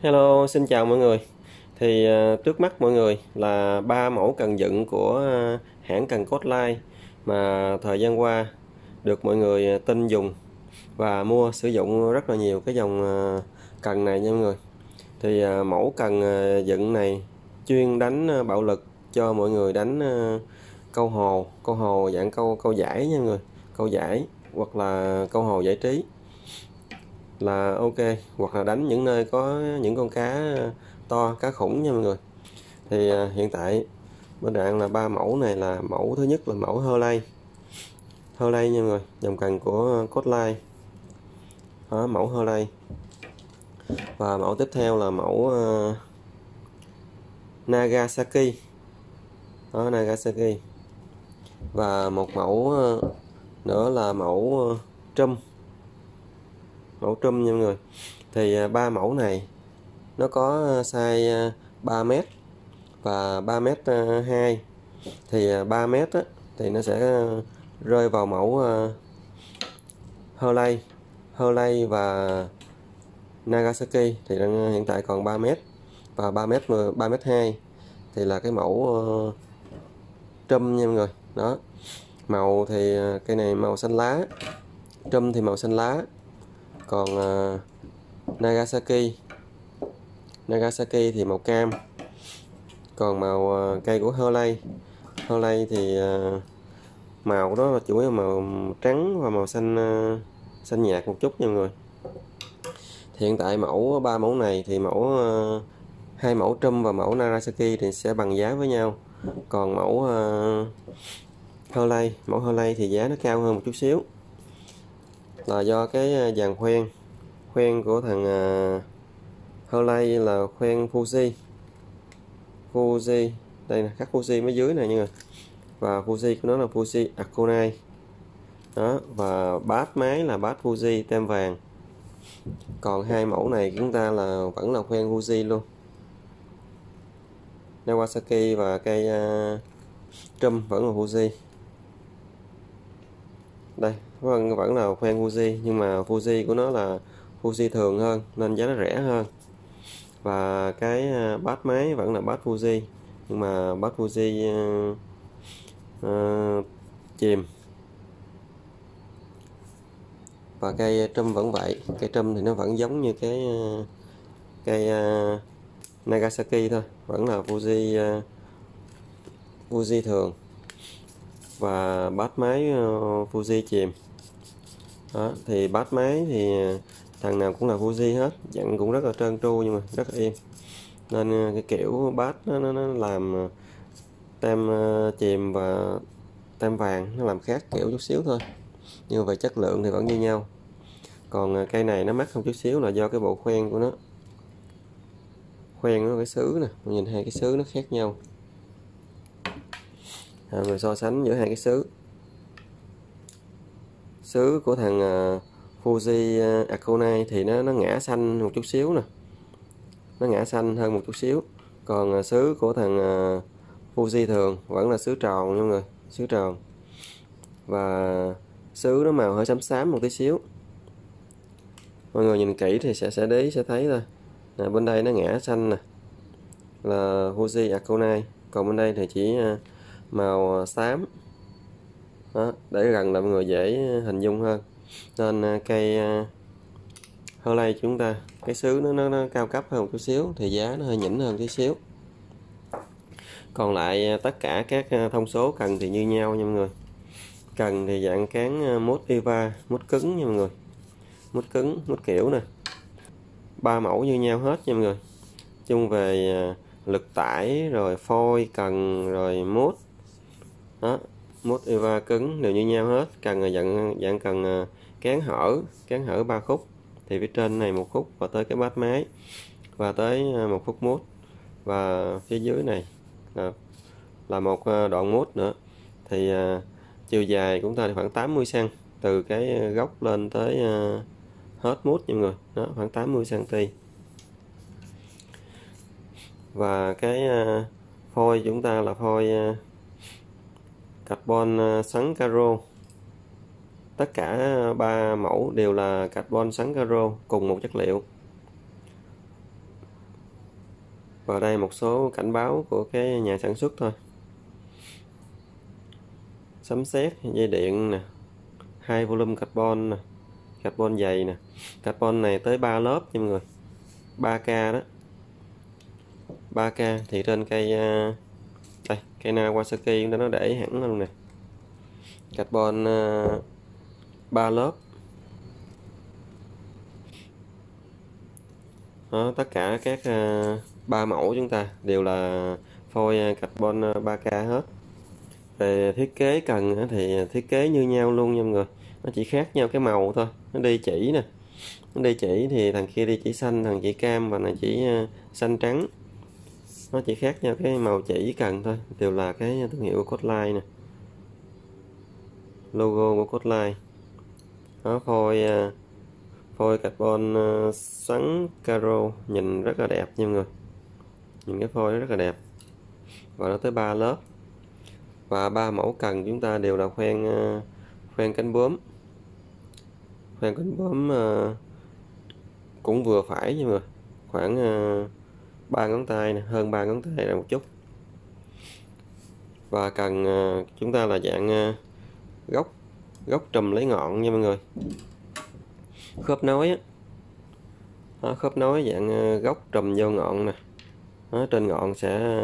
Hello, xin chào mọi người. Trước mắt mọi người là 3 mẫu cần dựng của hãng cần Costline mà thời gian qua được mọi người tin dùng và mua sử dụng rất là nhiều cái dòng cần này nha mọi người. Mẫu cần dựng này chuyên đánh bạo lực cho mọi người đánh câu hồ dạng câu giải nha mọi người, câu giải hoặc là câu hồ giải trí là ok, hoặc là đánh những nơi có những con cá to, cá khủng nha mọi người. Hiện tại bên Rạng là 3 mẫu này, là mẫu thứ nhất là mẫu Hurley nha mọi người, dòng cần của Costline đó, mẫu Hurley. Và mẫu tiếp theo là mẫu Nagasaki đó, Nagasaki. Và một mẫu nữa là mẫu Trump nha mọi người. 3 mẫu này nó có size 3m và 3m2. 3m á, thì nó sẽ rơi vào mẫu Hurley và Nagasaki thì hiện tại còn 3m. Và 3m2 thì là cái mẫu Trump nha mọi người. Đó. Màu thì cây này màu xanh lá, Trump thì màu xanh lá. Còn Nagasaki thì màu cam. Còn màu cây của Hurley thì màu đó là chủ yếu màu trắng và màu xanh xanh nhạt một chút nha mọi người. Hiện tại ba mẫu này thì hai mẫu Trump và mẫu Nagasaki thì sẽ bằng giá với nhau. Còn mẫu Hurley thì giá nó cao hơn một chút xíu, là do cái dàn khoen của thằng Hurley là khoen Fuji. Đây là khắc Fuji mấy dưới này nha. Và Fuji của nó là Fuji Aconite đó. Và bát máy là bát Fuji tem vàng. Còn hai mẫu này chúng ta là vẫn là khoen Fuji luôn, Nagasaki và cây Trump vẫn là Fuji. Đây vẫn là khoen Fuji, nhưng mà Fuji của nó là Fuji thường hơn nên giá nó rẻ hơn. Và cái bát máy vẫn là bát Fuji, nhưng mà bát Fuji chìm. Và cây Trump vẫn vậy, cây Trump thì nó vẫn giống như cây Nagasaki thôi, vẫn là Fuji thường và bát máy Fuji chìm đó. Thì bát máy thì thằng nào cũng là Fuji hết, dặn cũng rất là trơn tru nhưng mà rất là êm. Nên cái kiểu bát nó làm tem chìm và tem vàng nó làm khác kiểu chút xíu thôi, nhưng về chất lượng thì vẫn như nhau. Còn cây này nó mắc hơn chút xíu là do cái bộ khoen của nó, cái sứ nè, nhìn hai cái sứ nó khác nhau. Rồi so sánh giữa hai cái sứ của thằng Fuji Aconite thì nó ngã xanh một chút xíu nè, nó ngã xanh hơn một chút xíu. Còn sứ của thằng Fuji thường vẫn là sứ tròn nha mọi người, sứ tròn. Và sứ nó màu hơi xám xám một tí xíu. Mọi người nhìn kỹ thì sẽ để ý, sẽ thấy thôi. Bên đây nó ngã xanh nè, là Fuji Aconite. Còn bên đây thì chỉ màu xám đó, để gần là mọi người dễ hình dung hơn. Nên cây Hurley chúng ta cái sứ nó cao cấp hơn một chút xíu thì giá nó hơi nhỉnh hơn tí xíu. Còn lại tất cả các thông số cần thì như nhau nha mọi người. Cần thì dạng cán mút Eva, mút cứng nha mọi người, mút cứng, mút kiểu nè. 3 mẫu như nhau hết nha mọi người. Chung về lực tải rồi phôi cần rồi mút đó, mút Eva cứng đều như nhau hết. Cần là dạng cần cán hở 3 khúc, thì phía trên này 1 khúc và tới cái bát máy và tới 1 khúc mút, và phía dưới này là một đoạn mút nữa. Thì chiều dài của chúng ta thì khoảng 80 cm, từ cái gốc lên tới hết mút nha mọi người, đó khoảng 80 cm. Và cái phôi chúng ta là phôi carbon sắn caro. Tất cả 3 mẫu đều là carbon sắn caro cùng một chất liệu. Và đây một số cảnh báo của cái nhà sản xuất thôi. Sấm sét, dây điện nè, 2 volume carbon nè, carbon dày nè. Carbon này tới 3 lớp nha mọi người, 3K đó, 3K. Thì trên cây đây, cây Kawasaki chúng ta nó để hẳn luôn nè, carbon 3 lớp đó. Tất cả các 3 mẫu chúng ta đều là phôi carbon 3K hết. Về thiết kế cần thì thiết kế như nhau luôn nha mọi người, nó chỉ khác nhau cái màu thôi. Nó đi chỉ nè, nó đi chỉ thì thằng kia đi chỉ xanh, thằng chỉ cam, và này chỉ xanh trắng. Nó chỉ khác nhau cái màu chỉ cần thôi, đều là cái thương hiệu của Costline nè, logo của Costline đó. Phôi carbon xoắn caro, nhìn rất là đẹp nha mọi người, nhìn cái phôi nó rất là đẹp. Và nó tới 3 lớp, và 3 mẫu cần chúng ta đều là khoen cánh bướm. Khoen cánh bướm cũng vừa phải nha mọi người, khoảng 3 ngón tay nè, hơn 3 ngón tay là một chút. Và cần chúng ta là dạng gốc trùm lấy ngọn nha mọi người, khớp nối á đó, khớp nối dạng gốc trùm vô ngọn nè đó. Trên ngọn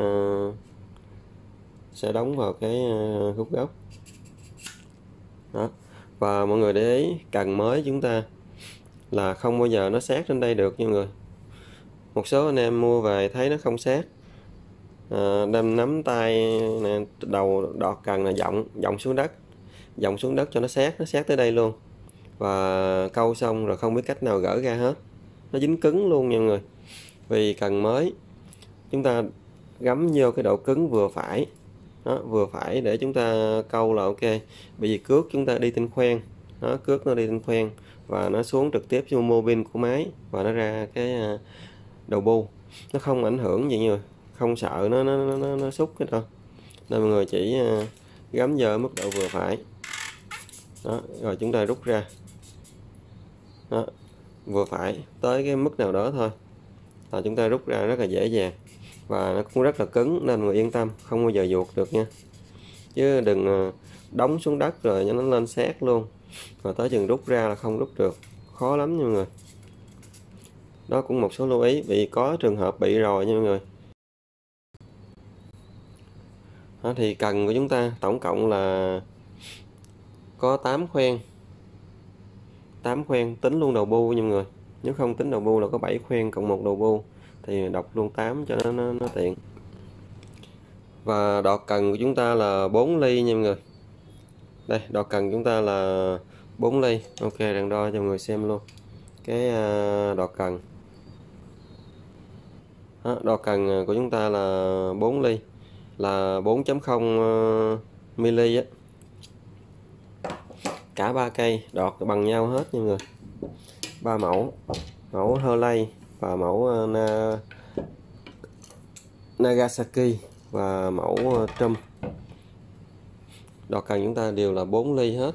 sẽ đóng vào cái khúc gốc đó. Và mọi người để ý, cần mới chúng ta là không bao giờ nó sát trên đây được nha mọi người. Một số anh em mua về thấy nó không sát, đem nắm tay nè, đầu đọt cần là dọng xuống đất cho nó sát tới đây luôn. Và câu xong rồi không biết cách nào gỡ ra hết, nó dính cứng luôn nha mọi người. Vì cần mới chúng ta gắm vô cái độ cứng vừa phải đó, vừa phải để chúng ta câu là ok. Bởi vì cước chúng ta đi trên khoen đó, cước nó đi trên khoen và nó xuống trực tiếp vô mô bin của máy, và nó ra cái đầu bu, nó không ảnh hưởng gì nhiều, không sợ nó xúc cái đâu. Nên mọi người chỉ gắm vô mức độ vừa phải đó, rồi chúng ta rút ra đó, vừa phải tới cái mức nào đó thôi là chúng ta rút ra rất là dễ dàng. Và nó cũng rất là cứng nên mọi người yên tâm, không bao giờ vuột được nha. Chứ đừng đóng xuống đất rồi nó lên sát luôn, rồi tới chừng rút ra là không rút được, khó lắm nha mọi người. Đó cũng một số lưu ý, vì có trường hợp bị rồi nha mọi người. Đó, thì cần của chúng ta tổng cộng là có 8 khoen, 8 khoen tính luôn đầu bu nha mọi người. Nếu không tính đầu bu là có 7 khoen cộng 1 đầu bu, thì đọc luôn 8 cho nó tiện. Và đọt cần của chúng ta là 4 ly nha mọi người. Đây, đọt cần chúng ta là 4 ly. Ok, đang đo cho mọi người xem luôn cái đọt cần. Đó, đọt cần của chúng ta là 4 ly, là 4.0 ml á. Cả 3 cây đọt bằng nhau hết nha mọi người. 3 mẫu, mẫu Hurley và mẫu Nagasaki và mẫu Trump. Đọt cần chúng ta đều là 4 ly hết.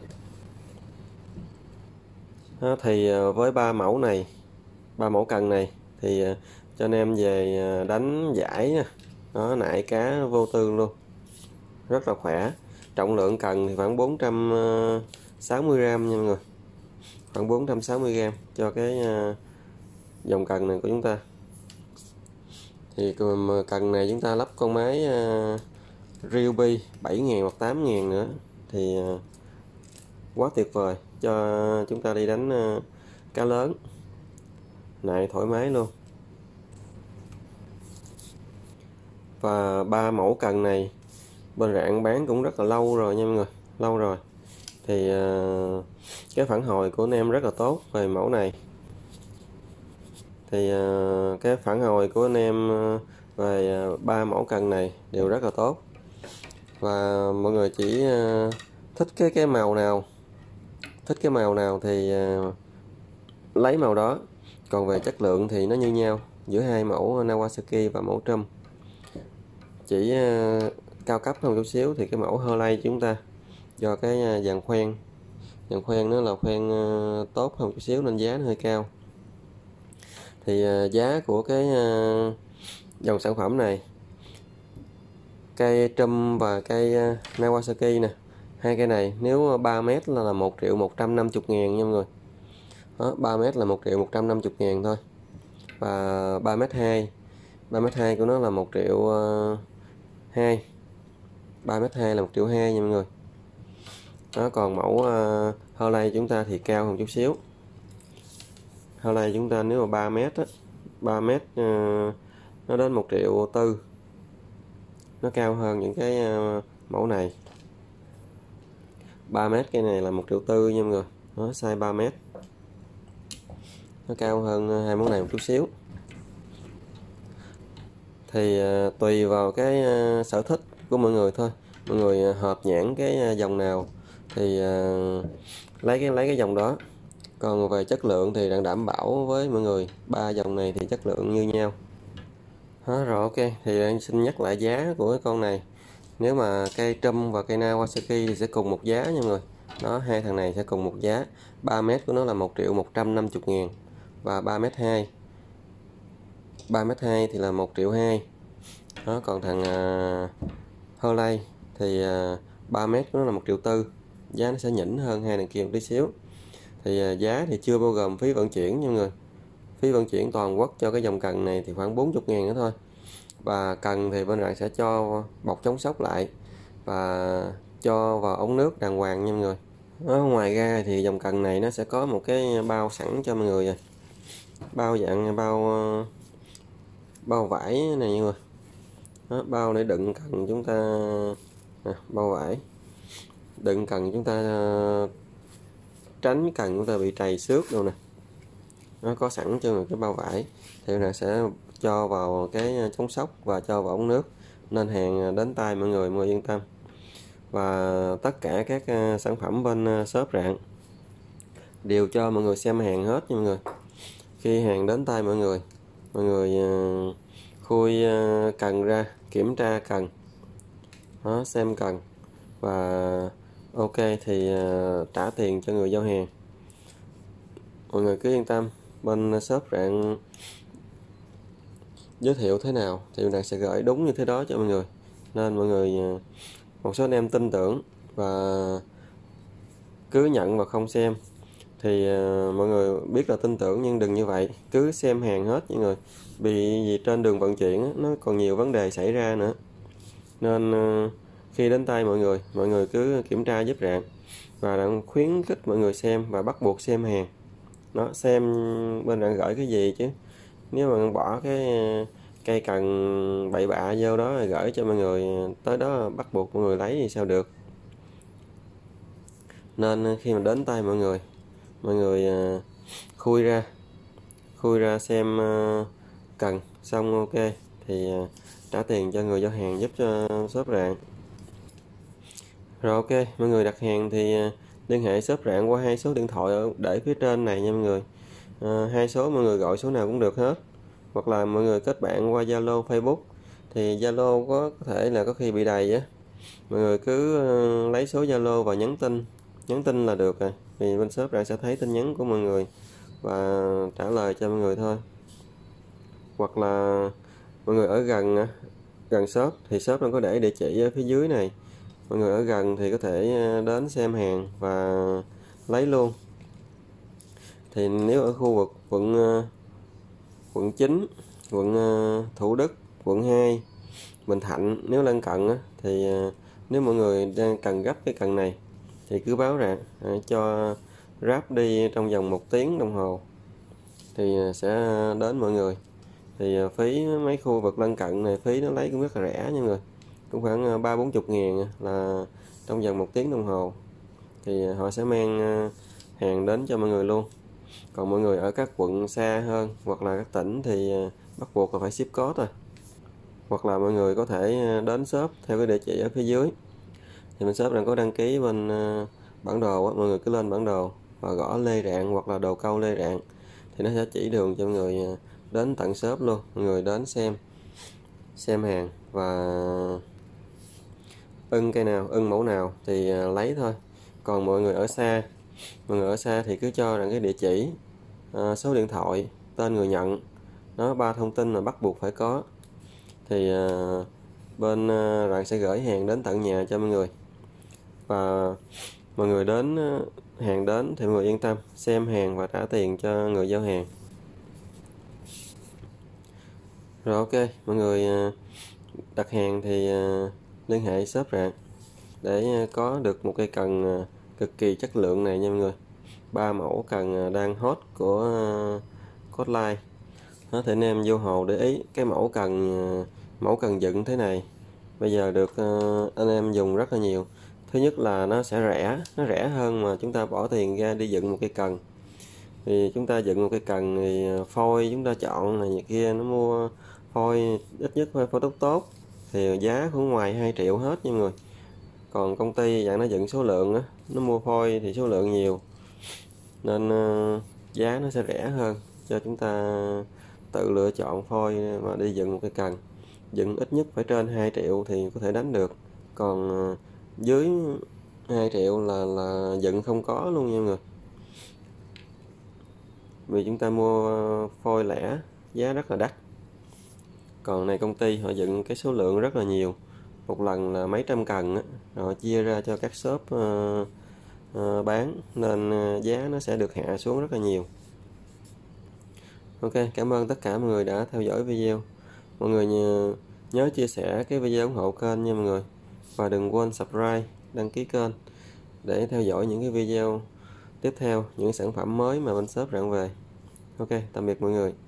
Đó, thì với 3 mẫu này, 3 mẫu cần này thì cho anh em về đánh giải nè, đó, nại cá vô tư luôn, rất là khỏe. Trọng lượng cần thì khoảng 460g nha mọi người, khoảng 460g cho cái dòng cần này của chúng ta. Thì cần này chúng ta lắp con máy Ryobi 7.000 hoặc 8.000 nữa thì quá tuyệt vời, cho chúng ta đi đánh cá lớn này thoải mái luôn. Và 3 mẫu cần này bên Rạng bán cũng rất là lâu rồi nha mọi người, lâu rồi. Thì cái phản hồi của anh em rất là tốt về mẫu này. Thì cái phản hồi của anh em về 3 mẫu cần này đều rất là tốt. Và mọi người chỉ thích cái màu nào, thích cái màu nào thì lấy màu đó. Còn về chất lượng thì nó như nhau giữa hai mẫu Kawasaki và mẫu Trump. Chỉ cao cấp hơn chút xíu thì cái mẫu Hurley chúng ta, do cái dàn khoen nó là khoen tốt hơn chút xíu nên giá nó hơi cao. Thì giá của cái dòng sản phẩm này, cây Trump và cây Kawasaki nè, hai cây này nếu 3m là 1.150.000 nha mọi người. Đó, 3m là 1.150.000 thôi. Và 3m2 của nó là 1.200.000. 3m2 là 1.200.000 nha mọi người. Đó, còn mẫu Harley chúng ta thì cao hơn chút xíu. Harley chúng ta nếu mà 3m á, 3m nó đến 1.400.000. Nó cao hơn những cái mẫu này. 3m cây này là 1.400.000 nha mọi người. Nó size 3m. Nó cao hơn hai mẫu này một chút xíu. Thì tùy vào cái sở thích của mọi người thôi. Mọi người hợp nhãn cái dòng nào thì lấy cái dòng đó. Còn về chất lượng thì đang đảm bảo với mọi người, ba dòng này thì chất lượng như nhau. Đó, rồi ok, thì đang xin nhắc lại giá của cái con này. Nếu mà cây Trump và cây Kawasaki thì sẽ cùng một giá nha mọi người. Đó, hai thằng này sẽ cùng một giá. 3m của nó là 1.150.000 và 3m2. 3m2 thì là 1.200.000. Đó, còn thằng Harley thì 3m của nó là 1.400.000. Giá nó sẽ nhỉnh hơn hai thằng kia một tí xíu. Thì giá thì chưa bao gồm phí vận chuyển nha mọi người. Phí vận chuyển toàn quốc cho cái dòng cần này thì khoảng 40.000 nữa thôi. Và cần thì bên Rạng sẽ cho bọc chống sốc lại và cho vào ống nước đàng hoàng nha mọi người. Đó, ngoài ra thì dòng cần này nó sẽ có một cái bao sẵn cho mọi người rồi. Bao dạng bao vải này mọi người. Đó, bao để đựng cần chúng ta bao vải đựng cần chúng ta tránh cần chúng ta bị trầy xước đâu nè. Nó có sẵn cho người cái bao vải thì là sẽ cho vào cái chống sốc và cho vào ống nước, nên hàng đến tay mọi người yên tâm. Và tất cả các sản phẩm bên shop Rạng đều cho mọi người xem hàng hết nha mọi người. Khi hàng đến tay mọi người khui cần ra, kiểm tra cần, đó, xem cần và ok thì trả tiền cho người giao hàng. Mọi người cứ yên tâm, bên shop Rạng giới thiệu thế nào thì Rạng sẽ gửi đúng như thế đó cho mọi người. Nên mọi người, một số anh em tin tưởng và cứ nhận và không xem thì mọi người biết là tin tưởng, nhưng đừng như vậy, cứ xem hàng hết mọi người. Vì trên đường vận chuyển nó còn nhiều vấn đề xảy ra nữa, nên khi đến tay mọi người cứ kiểm tra giúp Rạng. Và Rạng khuyến khích mọi người xem và bắt buộc xem hàng. Nó xem bên Rạng gửi cái gì chứ, nếu mà bỏ cái cây cần bậy bạ vô đó rồi gửi cho mọi người, tới đó bắt buộc mọi người lấy thì sao được. Nên khi mà đến tay mọi người khui ra xem cần xong ok thì trả tiền cho người giao hàng giúp cho shop Rạng. Rồi ok, mọi người đặt hàng thì liên hệ shop Rạng qua hai số điện thoại để phía trên này nha mọi người. Hai số mọi người gọi số nào cũng được hết, hoặc là mọi người kết bạn qua Zalo, Facebook. Thì Zalo có thể là có khi bị đầy á, mọi người cứ lấy số Zalo và nhắn tin là được rồi. Vì bên shop Rạng sẽ thấy tin nhắn của mọi người và trả lời cho mọi người thôi. Hoặc là mọi người ở gần shop thì shop nó có để địa chỉ ở phía dưới này. Mọi người ở gần thì có thể đến xem hàng và lấy luôn. Thì nếu ở khu vực quận 9, quận Thủ Đức, quận 2, Bình Thạnh nếu lân cận thì nếu mọi người đang cần gấp cái cần này thì cứ báo Rạng cho Grab đi trong vòng 1 tiếng đồng hồ thì sẽ đến mọi người. Thì phí mấy khu vực lân cận này phí nó lấy cũng rất là rẻ nha mọi người, cũng khoảng 30-40 ngàn là trong vòng 1 tiếng đồng hồ thì họ sẽ mang hàng đến cho mọi người luôn. Còn mọi người ở các quận xa hơn hoặc là các tỉnh thì bắt buộc là phải ship code rồi. Hoặc là mọi người có thể đến shop theo cái địa chỉ ở phía dưới. Thì bên shop đang có đăng ký bên bản đồ á, mọi người cứ lên bản đồ và gõ Lê Rạng hoặc là Đồ Câu Lê Rạng thì nó sẽ chỉ đường cho mọi người đến tận shop luôn. Mọi người đến xem hàng và ưng cây nào, ưng mẫu nào thì lấy thôi. Còn mọi người ở xa thì cứ cho rằng cái địa chỉ, số điện thoại, tên người nhận, đó 3 thông tin mà bắt buộc phải có. thì bên Rạng sẽ gửi hàng đến tận nhà cho mọi người. Và mọi người đến hàng đến thì mọi người yên tâm xem hàng và trả tiền cho người giao hàng. Rồi ok, mọi người đặt hàng thì liên hệ shop Rạng để có được một cây cần cực kỳ chất lượng này nha mọi người. 3 mẫu cần đang hot của Costline. Đó, thì anh em vô hồ để ý cái mẫu cần dựng thế này bây giờ được anh em dùng rất là nhiều. Thứ nhất là nó sẽ nó rẻ hơn mà chúng ta bỏ tiền ra đi dựng một cây cần. Thì chúng ta dựng một cây cần thì phôi chúng ta chọn này như kia, nó mua phôi ít nhất phải phôi tốt tốt thì giá cũng ngoài 2 triệu hết nha mọi người. Còn công ty dạng nó dựng số lượng á, nó mua phôi thì số lượng nhiều nên giá nó sẽ rẻ hơn cho chúng ta tự lựa chọn phôi mà đi dựng một cái cần. Dựng ít nhất phải trên 2 triệu thì có thể đánh được, còn dưới 2 triệu là dựng không có luôn nha mọi người. Vì chúng ta mua phôi lẻ giá rất là đắt, còn này công ty họ dựng cái số lượng rất là nhiều, một lần là mấy trăm cần á, rồi chia ra cho các shop bán nên giá nó sẽ được hạ xuống rất là nhiều. Ok, cảm ơn tất cả mọi người đã theo dõi video. Mọi người nhớ chia sẻ cái video ủng hộ kênh nha mọi người, và đừng quên subscribe, đăng ký kênh để theo dõi những cái video tiếp theo, những sản phẩm mới mà bên shop Rạng về. Ok, tạm biệt mọi người.